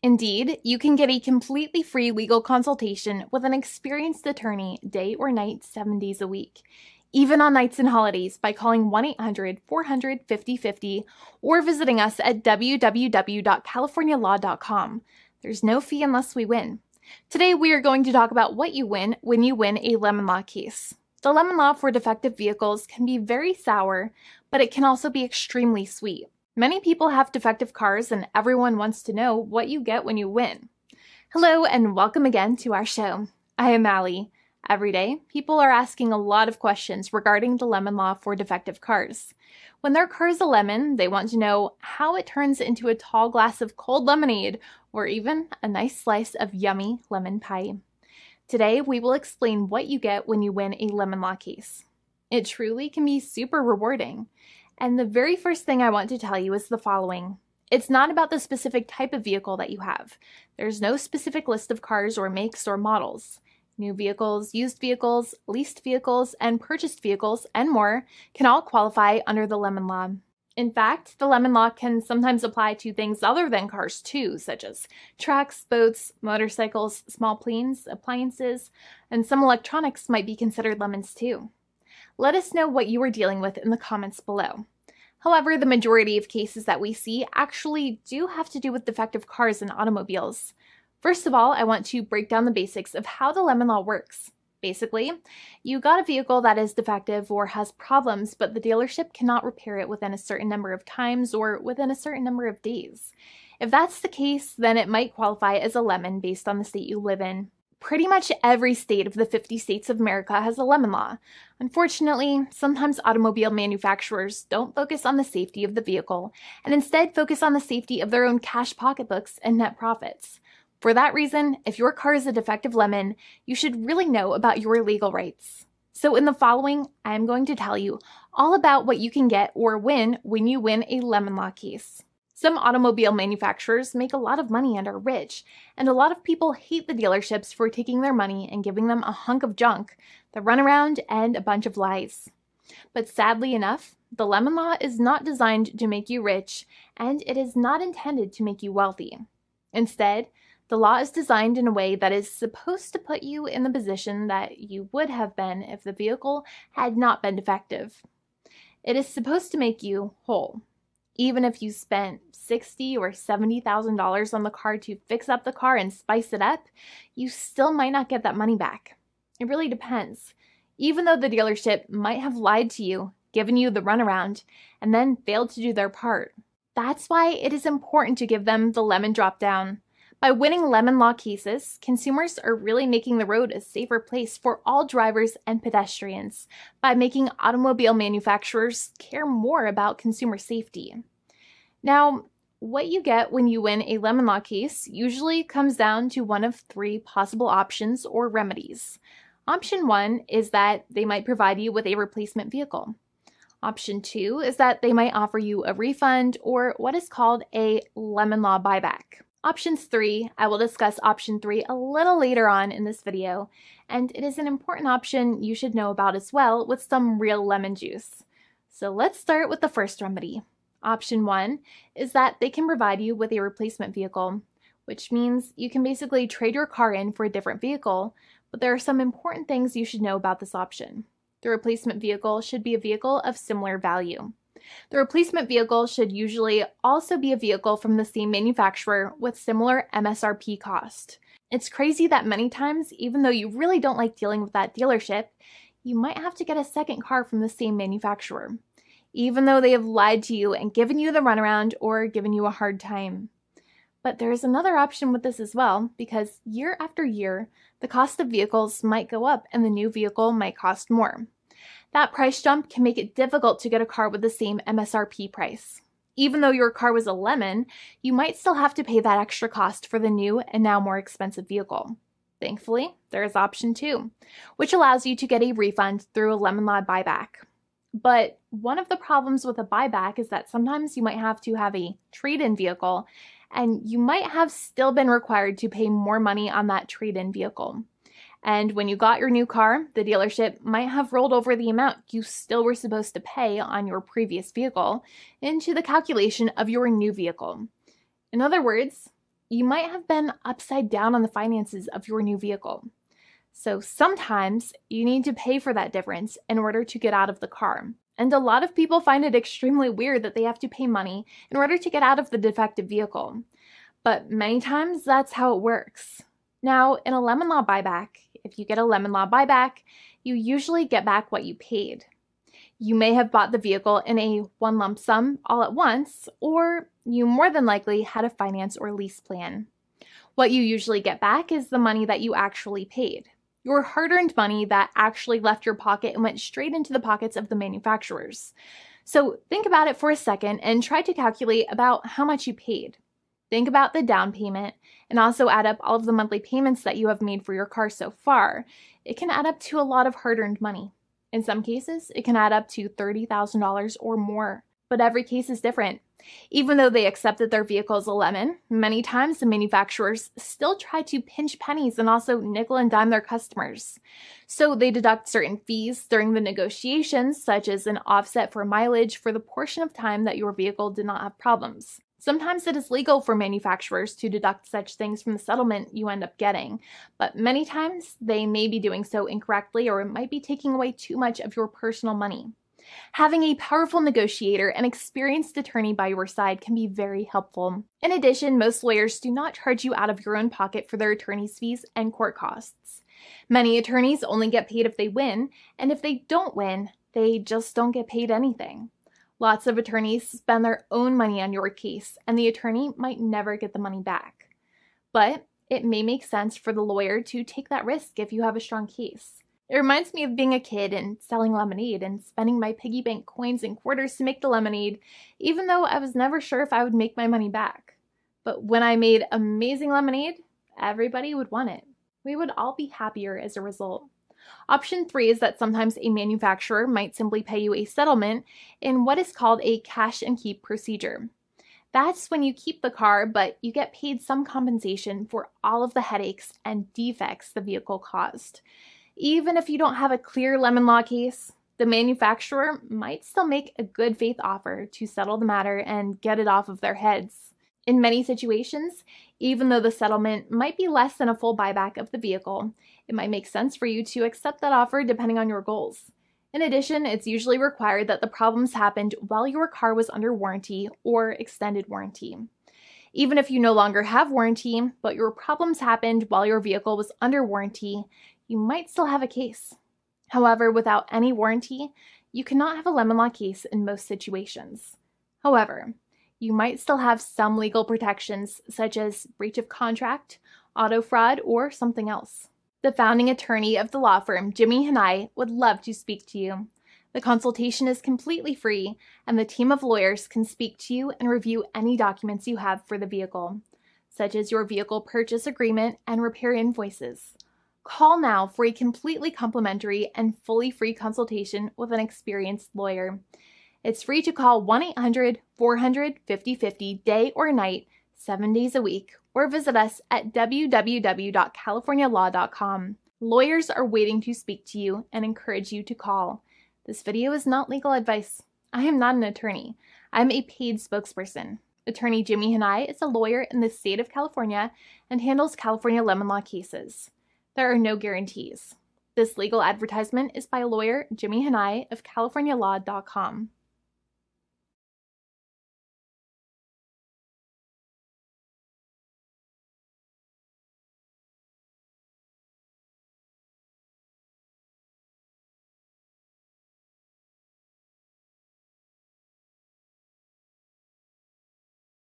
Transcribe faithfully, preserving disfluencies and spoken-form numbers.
Indeed, you can get a completely free legal consultation with an experienced attorney day or night, seven days a week, even on nights and holidays by calling one eight hundred, four hundred, fifty fifty or visiting us at w w w dot california law dot com. There's no fee unless we win. Today, we are going to talk about what you win when you win a lemon law case. The lemon law for defective vehicles can be very sour, but it can also be extremely sweet. Many people have defective cars, and everyone wants to know what you get when you win. Hello, and welcome again to our show. I am Allie. Every day, people are asking a lot of questions regarding the lemon law for defective cars. When their car is a lemon, they want to know how it turns into a tall glass of cold lemonade, or even a nice slice of yummy lemon pie. Today, we will explain what you get when you win a lemon law case. It truly can be super rewarding. And the very first thing I want to tell you is the following. It's not about the specific type of vehicle that you have. There's no specific list of cars or makes or models. New vehicles, used vehicles, leased vehicles, and purchased vehicles, and more can all qualify under the lemon law. In fact, the lemon law can sometimes apply to things other than cars too, such as trucks, boats, motorcycles, small planes, appliances, and some electronics might be considered lemons too. Let us know what you are dealing with in the comments below. However, the majority of cases that we see actually do have to do with defective cars and automobiles. First of all, I want to break down the basics of how the lemon law works. Basically, you got a vehicle that is defective or has problems, but the dealership cannot repair it within a certain number of times or within a certain number of days. If that's the case, then it might qualify as a lemon based on the state you live in. Pretty much every state of the fifty states of America has a lemon law. Unfortunately, sometimes automobile manufacturers don't focus on the safety of the vehicle and instead focus on the safety of their own cash pocketbooks and net profits. For that reason, if your car is a defective lemon, you should really know about your legal rights. So in the following, I am going to tell you all about what you can get or win when you win a lemon law case. Some automobile manufacturers make a lot of money and are rich, and a lot of people hate the dealerships for taking their money and giving them a hunk of junk, the runaround, and a bunch of lies. But sadly enough, the lemon law is not designed to make you rich, and it is not intended to make you wealthy. Instead, the law is designed in a way that is supposed to put you in the position that you would have been if the vehicle had not been defective. It is supposed to make you whole. Even if you spent sixty thousand dollars or seventy thousand dollars on the car to fix up the car and spice it up, you still might not get that money back. It really depends. Even though the dealership might have lied to you, given you the runaround, and then failed to do their part. That's why it is important to give them the lemon drop down. By winning lemon law cases, consumers are really making the road a safer place for all drivers and pedestrians by making automobile manufacturers care more about consumer safety. Now, what you get when you win a lemon law case usually comes down to one of three possible options or remedies. Option one is that they might provide you with a replacement vehicle. Option two is that they might offer you a refund or what is called a lemon law buyback. Options three, I will discuss option three a little later on in this video, and it is an important option you should know about as well with some real lemon juice. So let's start with the first remedy. Option one is that they can provide you with a replacement vehicle, which means you can basically trade your car in for a different vehicle, but there are some important things you should know about this option. The replacement vehicle should be a vehicle of similar value. The replacement vehicle should usually also be a vehicle from the same manufacturer with similar M S R P cost. It's crazy that many times, even though you really don't like dealing with that dealership, you might have to get a second car from the same manufacturer, even though they have lied to you and given you the runaround or given you a hard time. But there is another option with this as well, because year after year, the cost of vehicles might go up and the new vehicle might cost more. That price jump can make it difficult to get a car with the same M S R P price. Even though your car was a lemon, you might still have to pay that extra cost for the new and now more expensive vehicle. Thankfully, there is option two, which allows you to get a refund through a lemon law buyback. But one of the problems with a buyback is that sometimes you might have to have a trade-in vehicle, and you might have still been required to pay more money on that trade-in vehicle. And when you got your new car, the dealership might have rolled over the amount you still were supposed to pay on your previous vehicle into the calculation of your new vehicle. In other words, you might have been upside down on the finances of your new vehicle. So sometimes you need to pay for that difference in order to get out of the car. And a lot of people find it extremely weird that they have to pay money in order to get out of the defective vehicle. But many times that's how it works. Now, in a lemon law buyback, if you get a lemon law buyback, you usually get back what you paid. You may have bought the vehicle in a one lump sum all at once, or you more than likely had a finance or lease plan. What you usually get back is the money that you actually paid. Your hard-earned money that actually left your pocket and went straight into the pockets of the manufacturers. So think about it for a second and try to calculate about how much you paid. Think about the down payment and also add up all of the monthly payments that you have made for your car so far. It can add up to a lot of hard-earned money. In some cases, it can add up to thirty thousand dollars or more, but every case is different. Even though they accept that their vehicle is a lemon, many times the manufacturers still try to pinch pennies and also nickel and dime their customers. So they deduct certain fees during the negotiations, such as an offset for mileage for the portion of time that your vehicle did not have problems. Sometimes it is legal for manufacturers to deduct such things from the settlement you end up getting, but many times they may be doing so incorrectly or it might be taking away too much of your personal money. Having a powerful negotiator and experienced attorney by your side can be very helpful. In addition, most lawyers do not charge you out of your own pocket for their attorney's fees and court costs. Many attorneys only get paid if they win, and if they don't win, they just don't get paid anything. Lots of attorneys spend their own money on your case, and the attorney might never get the money back. But it may make sense for the lawyer to take that risk if you have a strong case. It reminds me of being a kid and selling lemonade and spending my piggy bank coins and quarters to make the lemonade, even though I was never sure if I would make my money back. But when I made amazing lemonade, everybody would want it. We would all be happier as a result. Option three is that sometimes a manufacturer might simply pay you a settlement in what is called a cash and keep procedure. That's when you keep the car, but you get paid some compensation for all of the headaches and defects the vehicle caused. Even if you don't have a clear lemon law case, the manufacturer might still make a good faith offer to settle the matter and get it off of their heads. In many situations, even though the settlement might be less than a full buyback of the vehicle, it might make sense for you to accept that offer depending on your goals. In addition, it's usually required that the problems happened while your car was under warranty or extended warranty. Even if you no longer have warranty, but your problems happened while your vehicle was under warranty, you might still have a case. However, without any warranty, you cannot have a lemon law case in most situations. However, you might still have some legal protections such as breach of contract, auto fraud, or something else. The founding attorney of the law firm, Jimmy and I, would love to speak to you. The consultation is completely free, and the team of lawyers can speak to you and review any documents you have for the vehicle, such as your vehicle purchase agreement and repair invoices. Call now for a completely complimentary and fully free consultation with an experienced lawyer. It's free to call one eight hundred, four hundred, fifty fifty day or night, seven days a week, or visit us at w w w dot california law dot com. Lawyers are waiting to speak to you and encourage you to call. This video is not legal advice. I am not an attorney. I'm a paid spokesperson. Attorney Jimmy Hanai is a lawyer in the state of California and handles California lemon law cases. There are no guarantees. This legal advertisement is by lawyer Jimmy Hanai of california law dot com.